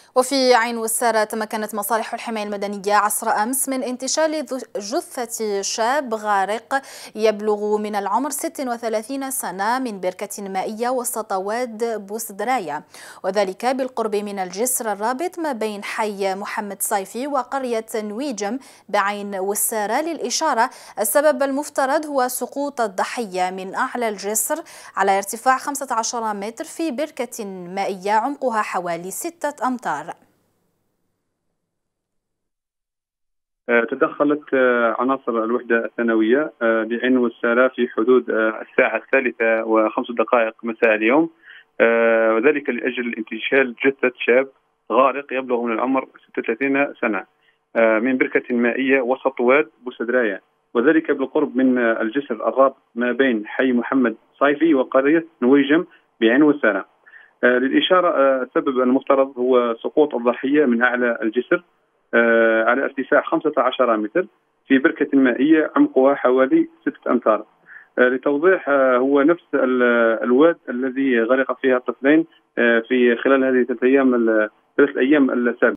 وفي عين وسارة تمكنت مصالح الحماية المدنية عصر أمس من انتشال جثة شاب غارق يبلغ من العمر 36 سنة من بركة مائية وسط واد بوسدراية، وذلك بالقرب من الجسر الرابط ما بين حي محمد صيفي وقرية نويجم بعين وسارة. للإشارة، السبب المفترض هو سقوط الضحية من أعلى الجسر على ارتفاع 15 متر في بركة مائية عمقها حوالي 6 أمتار. تدخلت عناصر الوحدة الثانوية بعين وسارة في حدود الساعة 3:05 مساء اليوم، وذلك لأجل انتشال جثة شاب غارق يبلغ من العمر 36 سنة من بركة مائية وسط واد بوسدراية، وذلك بالقرب من الجسر الرابط ما بين حي محمد صيفي وقرية نويجم بعين وسارة. للإشارة، السبب المفترض هو سقوط الضحية من أعلى الجسر على ارتفاع 15 متر في بركة مائية عمقها حوالي 6 أمتار. لتوضيح، هو نفس الواد الذي غرق فيها الطفلين في خلال هذه 3 أيام السابقة.